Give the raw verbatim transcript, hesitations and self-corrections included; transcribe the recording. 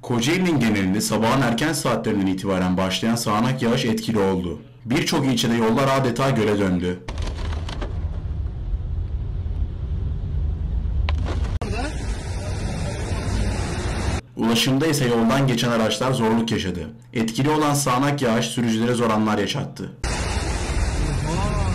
Kocaeli'nin genelinde sabahın erken saatlerinden itibaren başlayan sağanak yağış etkili oldu. Birçok ilçede yollar adeta göle döndü. Ulaşımda ise yoldan geçen araçlar zorluk yaşadı. Etkili olan sağanak yağış sürücülere zor anlar yaşattı.